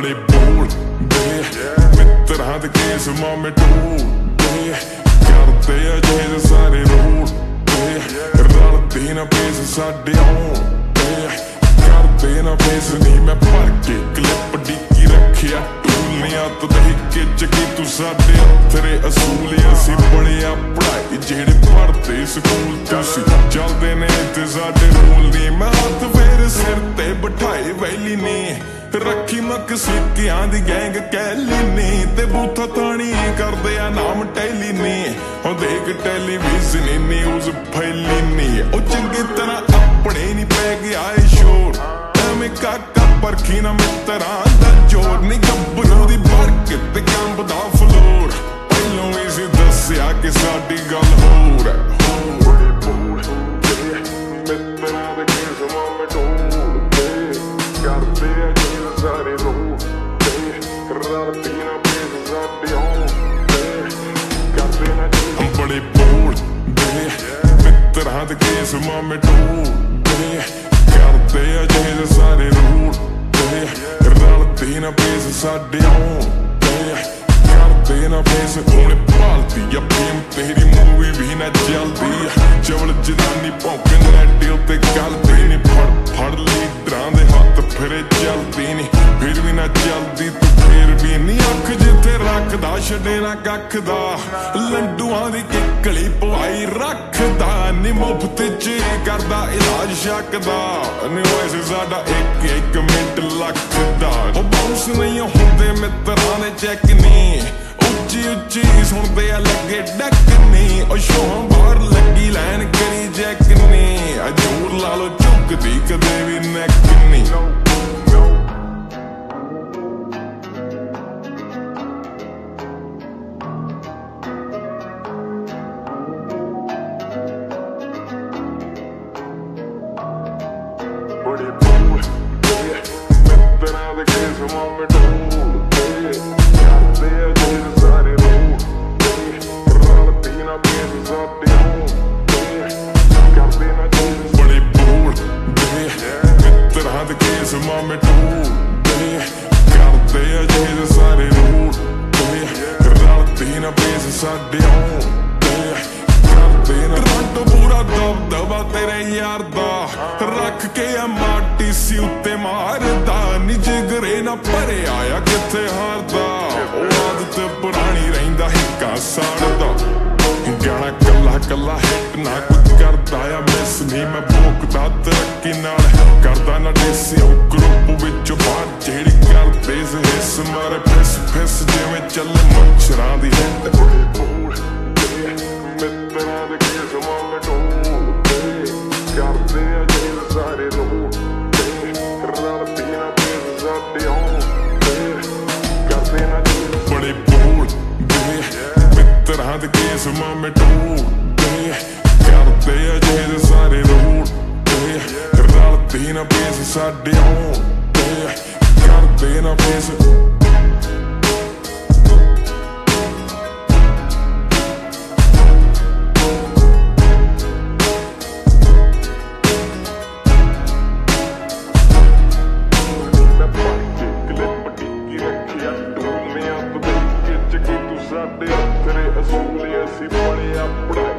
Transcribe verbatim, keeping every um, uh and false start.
बड़े बोलदे मित्तरां दे केस मामे ढोलदे करदे अजेज सारे रोलदे रलदे ना पेस साडे आउंदे करदे ना पेस नहीं मैं भर के क्लिप डिक्की रखिया टूलियां तो देख के चकी तू साडे अथरे असूल असी बड़े आ पढ़ाई जेड़े पढ़ते स्कूल तुसी चलदे ने ते साडे रूल नी मैं हाथ फेर सिर ते बिठाए वैली ने रखी मक सिक्कियां दी गैंग कैली नी ते बूथा ताणी करदे आ नाम टैली नी ओ देख टेलीविजन न्यूज़ फैली नी ओ चंगी तरह अपने नी पै गया है शोर एवें काका परखी ना मित्तरां दा जोर नी गब्बरू दी बरकत ते कंबदा फलोर पहलों इसी दस्सिया कि साडी गल होर मित्तरां दे केस मामे ढोलदे करदे अजीज सारे रोलदे रलदे ना पेस साडे आउंदे करदे ना हम बड़े बोलदे मित्तरां दे केस मामे ढोलदे करदे अजीज सारे रोलदे रलदे ना पेस साडे आउंदे करदे ना पेस हुण भालदी आ फेम तेरी मूवी भी ना चलदी चवल जनानी भौंके नैटे उत्ते गलदी नी फड़ फड़ लीडरां दे हत्थ फिरे चलदी नी फिर भी ना चलदी तू फिर भी नी अख जिथे रखदा छड्डे ना कख दा लंडूआं दी किकली पवाई रखदा नी मुफ्त च करदा इलाज शक दा नी वैसे साडा इक इक मिंट लखदा ओ बाउंस नहीं हुंदे मित्तरां ने चैक नी उच्ची उच्ची सुनदे आ लगे डक नी ओ शोहां बाहर लगी लैन करी जैक नी जोर ला लो झुकदी कदे भी नैक नी बड़े बोलदे मित्तरां दे केस मामे ढोलदे करदे अजीज सारे रोलदे रलदे ना पेस साडे आउंदे करदे ना बड़े बोलदे मित्तरां दे केस मामे ढोलदे करदे अजीज सारे रोलदे रलदे ना पेस साडे आउंदे करदे ना रंग पूरा दबदबा तेरे यार दा रख के आ माटी सी उत्ते मारदा नी जिगरे ना भरे आया किथे हारदा आदत पुरानी रहिंदा हिक्का साड़दा गाना कला कला हिट ना कुछ करदा आ मिस नी मैं भोकदा तरक्की नाल करदा ना देसी ग्रुप विचों बाहर जेड़ी करदे हिस मारे फिस फिस जिवें चले मच्छरां दी हिट मित्तरां दे केस मामे ढोलदे करदे अजीज सारे रोलदे रलदे ना पेस साडे आउंदे करदे ना बड़े बोलदे मित्तरां दे केस मामे ढोलदे करदे अजीज सारे रोलदे रलदे ना पेस साडे आउंदे करदे ना पेस साडे अथरे असूल असी बड़े आ पढ़ाई